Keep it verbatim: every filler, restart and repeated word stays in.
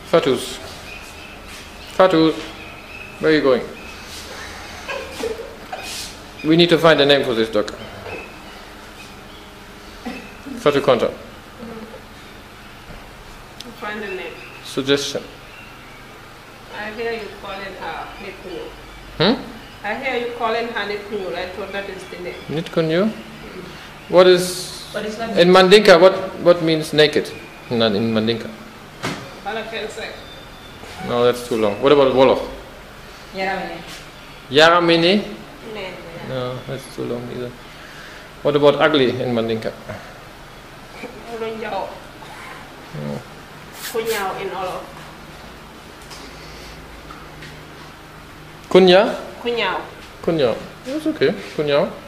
Fatus. Fatus. Where are you going? We need to find a name for this dog. Fatu Conta. Find a name. Suggestion. I hear you calling her Nitkunyu. Hmm? I hear you calling her Nitkunyu. I thought that is the name. Nitkunyu? What is... But it's not in Mandinka, what, what means naked? Not in Mandinka. No, that's too long. What about Wolof? Yaramene. Yaramene? No, that's too long either. What about ugly in Mandinka? No. Kunyao in Olof. Kunya? Kunyao. Kunyao. That's okay. Kunyao.